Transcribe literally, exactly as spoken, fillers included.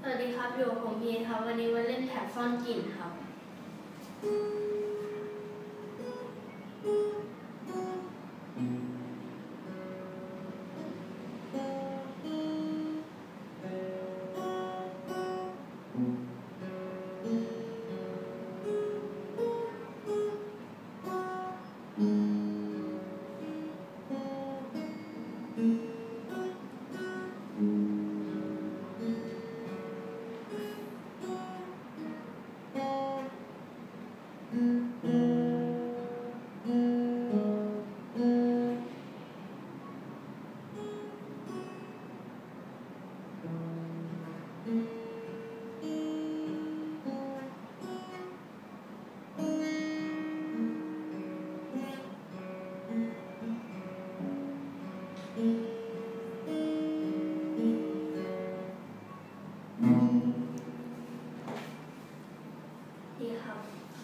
วัสดีครับอยู่กับผมพีครับวันนี้มาเล่นแถบซ่อนกลิ่นครับดีครับ